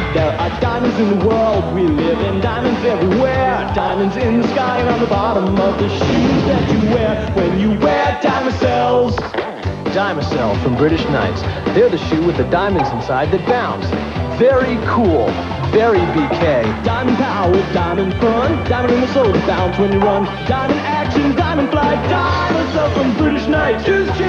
There are diamonds in the world we live in, diamonds everywhere. Diamonds in the sky and on the bottom of the shoes that you wear when you wear Dymacels. Dymacel from British Knights. They're the shoe with the diamonds inside that bounce. Very cool. Very BK. Diamond power, diamond fun, diamond in the soul that bounce when you run. Diamond action, diamond flight, Dymacel from British Knights. Just